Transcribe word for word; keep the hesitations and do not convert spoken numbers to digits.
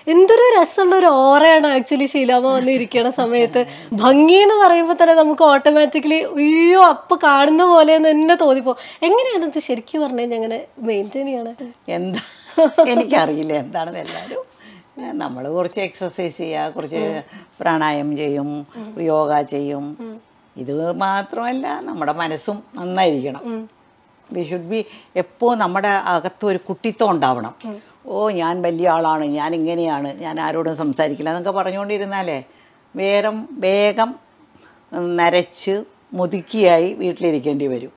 എന്തൊരു രസമുള്ള ഒരു ഓറയാണ് ആക്ച്വലി ശീലാമ്മ വന്നിരിക്കണ സമയത്ത്. ഭംഗി എന്ന് പറയുമ്പോൾ തന്നെ നമുക്ക് ഓട്ടോമാറ്റിക്കലി അയ്യോ അപ്പൊ കാണുന്ന പോലെ തന്നെ തോന്നിപ്പോ. എങ്ങനെയാണ് ഇത് ശരിക്കും പറഞ്ഞു കഴിഞ്ഞാൽ അങ്ങനെ മെയിൻറ്റെയിൻ ചെയ്യണേ? എന്താ എനിക്കറിയില്ല എന്താണെന്ന്. എല്ലാവരും നമ്മൾ കുറച്ച് എക്സസൈസ് ചെയ്യുക, കുറച്ച് പ്രാണായാമം ചെയ്യും, യോഗ ചെയ്യും. ഇത് മാത്രമല്ല നമ്മുടെ മനസ്സും നന്നായിരിക്കണം. വി ഷുഡ് ബി എപ്പോൾ നമ്മുടെ അകത്തൊരു കുട്ടിത്വം ഉണ്ടാവണം. ഓ ഞാൻ വലിയ ആളാണ്, ഞാൻ ഇങ്ങനെയാണ്, ഞാൻ ആരോടും സംസാരിക്കില്ല എന്നൊക്കെ പറഞ്ഞുകൊണ്ടിരുന്നാലേ വേഗം വേഗം നരച്ച് മുതുക്കിയായി വീട്ടിലിരിക്കേണ്ടി വരും.